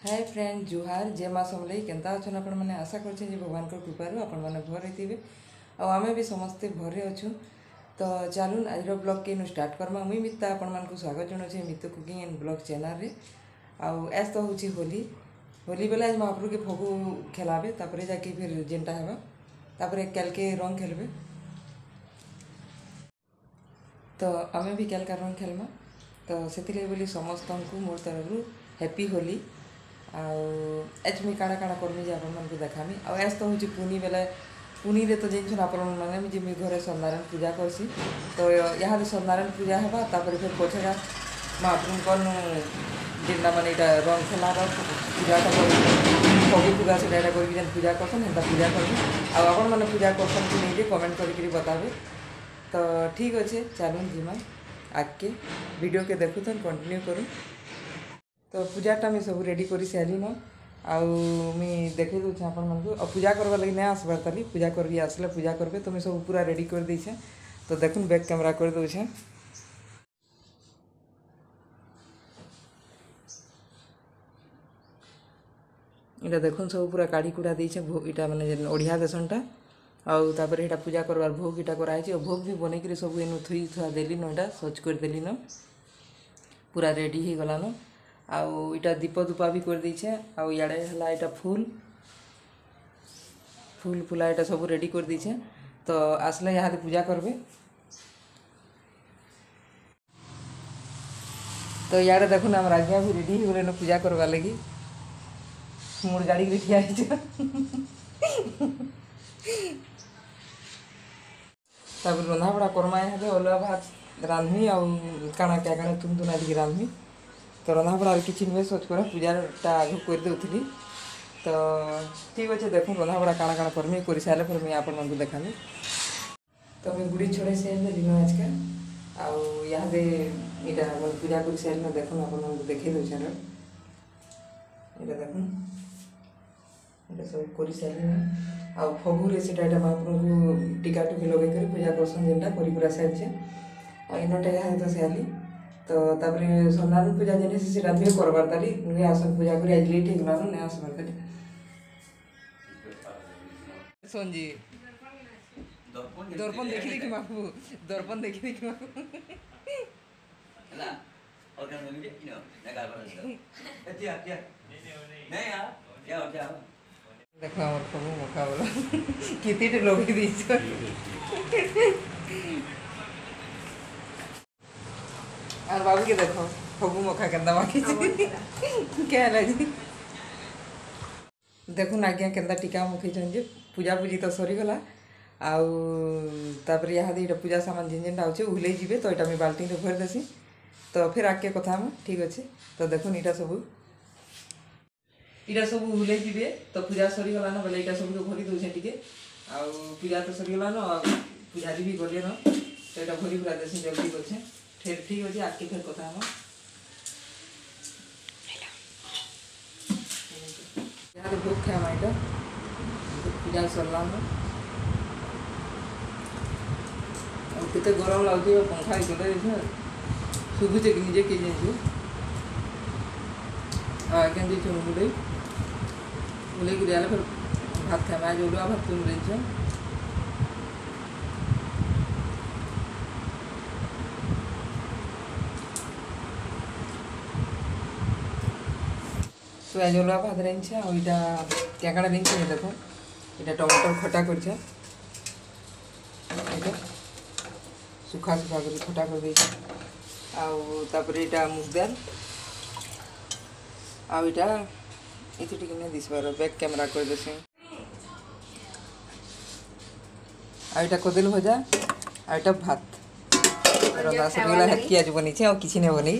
Hi friend जुहार जय माँ समलई केन्ता अच्छन आपण मैंने आशा कर भगवान कृपार आपण मैंने भरे थे आम भी समस्ते भरे अच्छु। तो चलून आज ब्लॉग के स्टार्ट करमा मुई मित्ता आपण मानक स्वागत जनाऊे मित्त कुकिंग एंड ब्लॉग चैनल रे। आज तो हूँ होली होली बेले आज महाप्रभु के फगु खेलाबे तापर जाके फिर जेनटा हेबा तापर कैल के रंग खेलबे। तो आमे भी कैल का रंग खेलमा तो से बोली समस्त को मोर तरफ हैप्पी होली। आज मुझे काଣା काଣା करमी जे आपण मानक देखामी। आज तो हूँ पुनी बेले पुनी रे तो जानछन आपण मैंने जे मुझे घरे सत्यनारायण पूजा करसी। तो यहाँ सत्यनारायण पूजा हेबा तापर फिर पछरा महाप्रभु जेनटा माने इटा रंग खेलार पूजाटा कर फगु पूजा से करके पूजा करसन हेन्ता पूजा करबी। आपण मैंने पूजा करसन कि नहीं कमेंट करके बताबे। तो ठीक अच्छे चलून जीमा आगे वीडियो के देखु तो कंटिन्यू करूँ। तो पूजाटा मुझे सब रेडी कर सारी न मुई देखे दूचे आपण मानक और पूजा करवा लगी नहीं आसबार ताली पूजा कर आसले पूजा करबे। तो मुझे सब पूरा रेडी कर देछे। तो देखुन बैक कैमरा कर दूचे इटा देखुन सब पूरा काढ़ी कुड़ा देछे इटा माने ओढ़िया देसनटा आउे यहाँ पूजा करवार भोग इटा कराई और भोग भी बनईकि सब इन थुई थुआ देली न इटा सज कर देली न पूरा रेडी हो गलान। आउ इटा दीप दुपा भी कर देछे आउ याडे हला इटा फूल फूल फूला इटा सब रेडी कर देछे। तो आसले यहाँ पूजा करबे। तो याडे देखुन आम आज्ञा भी रेडी हो गले पूजा करवा लगी मोर गाड़ी के ठिया तब रंधा बड़ा करमा यहाँ अलुआ भात रांधमी आउ काଣା क्या काଣା तुम तुना दी रांधमी। तो रंधा बड़ा किसी नुहे सोच कर पूजाटा आग कर दूसरी। तो ठीक अच्छे देखो रंधा बड़ा काଣା काଣା करमी कर सारे फिर मुझे आपण मानक देखामी। तो मुझे गुड़ी छड़े सारे दिन आज का यहाँ इटा पूजा कर सारे देखो आप देखे दूसरे यहाँ देखो ये सब कर सारे फगुरे से महाप्रभु टीका टुकी लगे कर पूजा करसन जेनटा करी पूरा सारी इनटा यहाँ तो सारी। तो तापर सत्यनारायण पूजा जेने से नुहे करबार ताली नुहे आसन पूजा कर आज लेट हो गलान नहीं आसबार ताली संजी दर्पण देखी देखी मापू दर्पण देखी देखी मापू देखो आम फगु मखा बोला कितने लगे दीच और बाबू के देखो फगु मखा केन्दा माखी क्या लगी देखुन आज्ञा केन्दा टीका मुखी जे पूजा पूजी तो सरीगला आउे यहाँ पूजा सामान जिन जेनटा अच्छे उहले जीवे। तो यहाँ बाल्टी में भर देसी। तो फिर आगे कथा हम ठीक अच्छे। तो देखुन इटा सब उहले जीवे। तो पूजा सरीगलान बोले यहाँ सब भरी दूसरे टी पूजा तो सरीगलान पूजारी भी गले न तो यहाँ भरी भरा देसी जल्दी करछे फिर ठीक अच्छे आगे फिर कथा हम यहाँ भोग खामा यहाँ पूजा सरलान केते गरम लगे पंखा गले शुभुचे कि निजे किए आज्ञा दीछे बुले बुले फिर भात खाए आज अरुआ भात तुम देछ। तो आज अरुआ भात रही यहाँ क्या काड़ा रही देखो यहाँ टमाटर खटा कर सुखा सुखा कर खटा कर दे यहाँ मुग दाल आटा ये टी नहीं दिसबार बैक कैमरा कर देसी आटा कदल भजा आटा भात रंधा सरीगला हेतकी आज बनी और किसी नहीं बनी।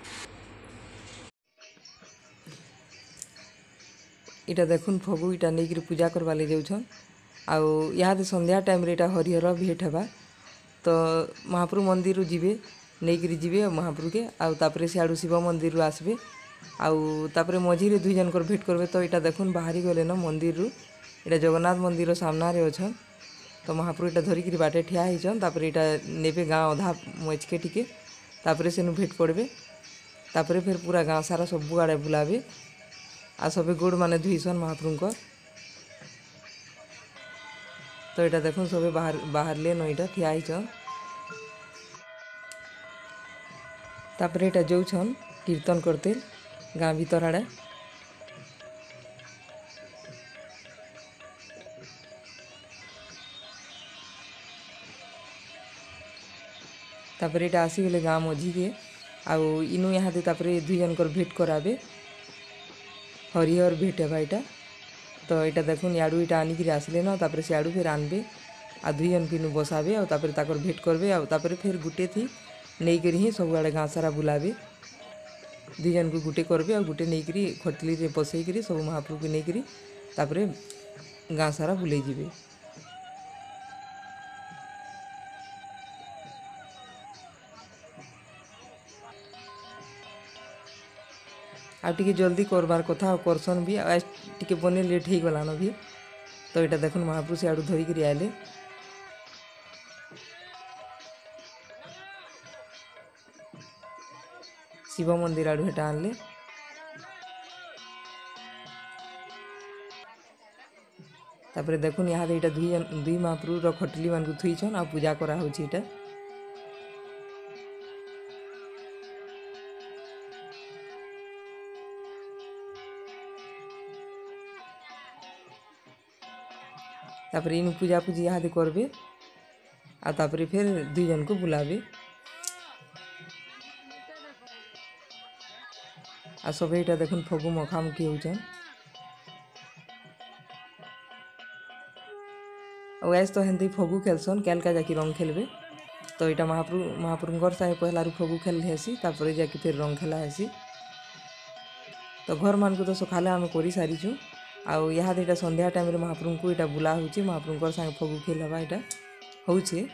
इटा देखुन फगु इटा नहीं पूजा करवा ले जाऊन यहाँ संध्या टाइम रे इटा हरिहर भेट हेबा। तो महाप्रभु मंदिर जीवे नहीं जीवे महाप्रभु के आउे सियाड़ू शिव मंदिर आसबे आउे मझी दुई जनकर भेट करबे। तो यहाँ देखुन बाहरी गले न मंदिर यहाँ जगन्नाथ मंदिर सामना रे अच्छा। तो महाप्रभु इटा धरिक बाटे ठिया होचन यहाँ नेबे गाँ अधा मचके टिके से भेट पड़े फिर पूरा गाँ सारा सब आड़े बुलाबे आ सबे गोड़ माने धुईसन महाप्रभु। तो यहाँ देखो सबे बाहर ले नईटा ठिया होचन। तापर यहाँ जाऊन कीर्तन करते गाँ भीतर आड़े। तापर यहाँ आसीगले गाँ मझी के आउ इनु यहाँ दुई जनकर भेट कराबे हरिहर भेट है भाईटा। तो यहाँ देखुन याड़ू यहाँ आनिक आसले न तापर सियाड़ू फिर आनबे आ दुई जन किनु बसाबे आ तापर ताकर भेट करबे आ तापर फिर गुटे थी नहीं करी ही सब आड़े गाँ सारा बुलाबे। दुई जन को गुटे करबे आ गुटे नहीं करी खटली रे बसई करी सब महाप्रभु को नहीं करी तापर गाँ सारा बुले जिबे। आ टिके जल्दी करबार कथा करसन भी आज टिके बने लेट हो गलान भी। तो यहाँ देखुन महाप्रभु से आड़ू धरिक आए शिव मंदिर आड़ू हेटा आनले। तापर देखुन यहाँ यहाँ दुई महाप्रभु खटली मान थुईछन आ पूजा करा होछि इटा। तापर इन पूजा पूजी यहाँ करबे आ तापर फिर दुई जन को बुलाबे आ सब यहाँ देखुन फगु मखामुखी होचन। और ऐस तो हेन्ती फगु खेलसन कैलका जाकि रंग खेलबे। तो यहाँ महाप्रभुर साहे पहला फगु खेल हेसी तापर जाकि फिर रंग खेला हेसी। तो घर मान को तो सकाले आम कर सारीचु आउ यहाँ यहाँ संध्या टाइम रे महाप्रभु को यहाँ बुला होची महाप्रभुर सागे फगु खेल हवा यहाँ होचे।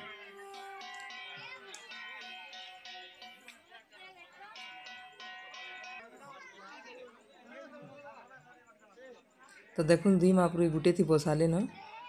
तो देखुन दुई महाप्रभु गुटे थी बसाले न।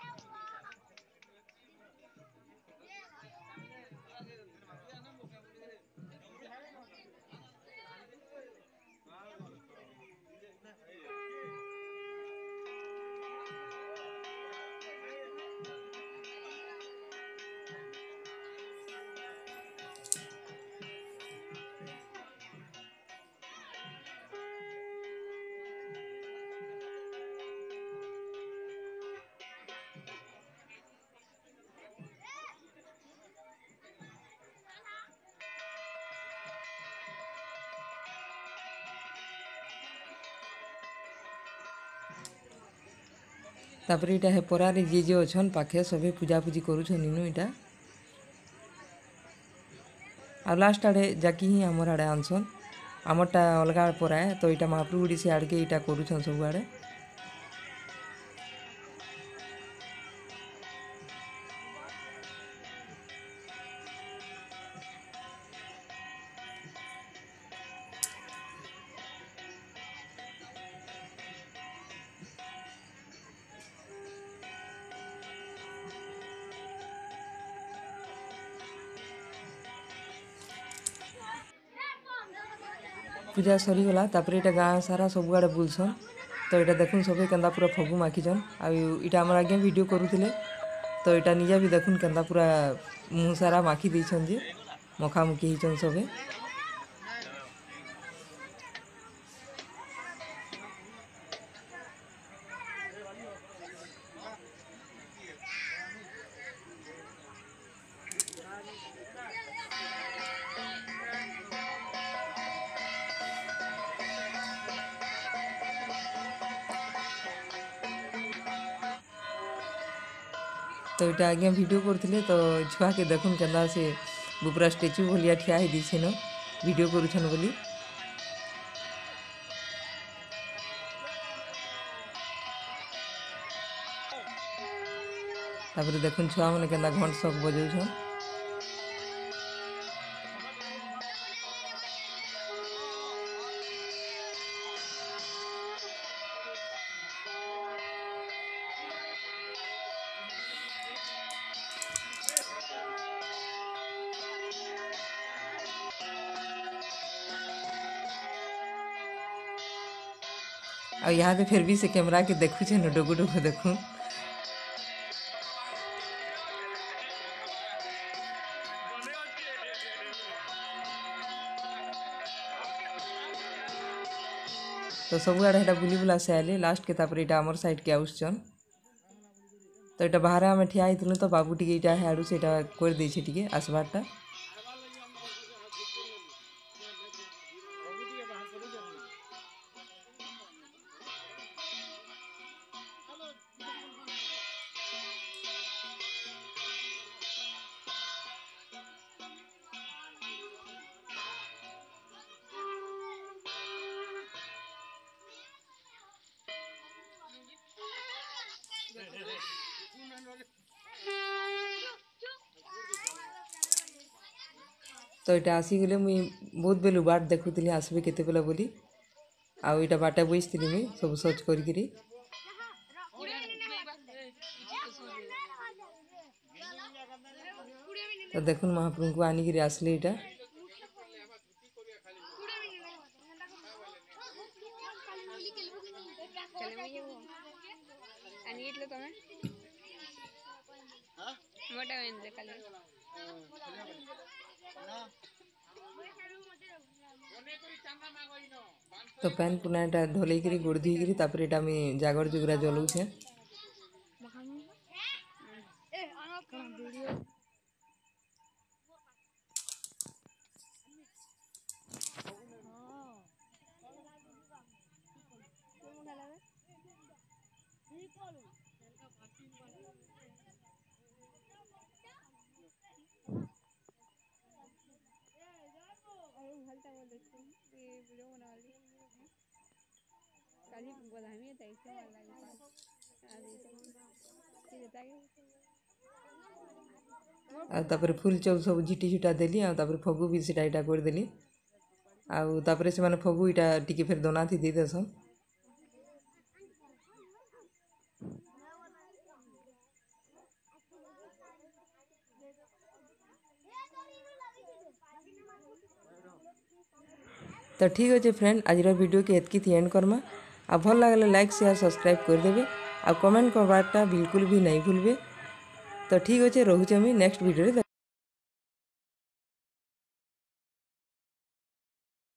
तापर यहाँ है परारे जी जे अच्छन पाखे सभी पूजापूजी करुछन इनु इटा आ लास्ट आड़े जाकि ही आमर आड़े आनसन आमरटा अलगा पराए। तो यहाँ महाप्रभु से आड़के यहाँ करुछन सब आड़े। पूजा सरीगला तापर यहाँ गाँ सारा सब आड़े बुलसन। तो यहाँ देखुन सब केन्दा पूरा फगु माखिछन आ इटा आमर आगे वीडियो करुले। तो यहाँ निजा भी देखुन केन्दा पूरा मुँह सारा माखी देछन जे मखामुखी होचन सबे। तो यहाँ आगे वीडियो करते तो छुआ के देखुन केन्दा से पूरा स्टेच्यू भलिया ठिया ही दीछिन वीडियो करुछन बोली। तापर देखुन छुआ मैंने केन्दा घंट शक बजाउछन। और यहाँ फिर भी से कैमरा के देखु छे डुगु डुगु देखू। तो सब आड़े हेटा बुली बुला से आले लास्ट के तापर एटा हमर साइड के आउसन। तो एटा बाहर आमे ठिया आइतलु तो बाबू टिके एटा हाडू सेटा कर दै छे टिके आसबारटा। तो यहाँ आसीगले मुई बहुत बेलू बाट देखुली आसबे केते बेला बोली आउ इटा बाटा बसती मुई सब सर्च करी। तो देखुन महाप्रभु को आनिक आसले इटा तो पैन पुनाटा ढोल गोड़ धोईकरी तापर एटा मैं जागर जुगरा जलाऊे। तापर फुल चौक सब झिटी झुटा देली तापर फगु भी सीटा इटा करदेली तापर से माने फगु इटा टिके फिर दोना थी दे देसन। तो ठीक अच्छे फ्रेंड आज वीडियो के एतकी थी एंड करमा आ भल लगे लाइक शेयर सब्सक्राइब करदेवे आ कमेंट करवाटा बिल्कुल भी नहीं भूलबे। तो ठीक अच्छे रोचे मुझे नेक्स्ट वीडियो।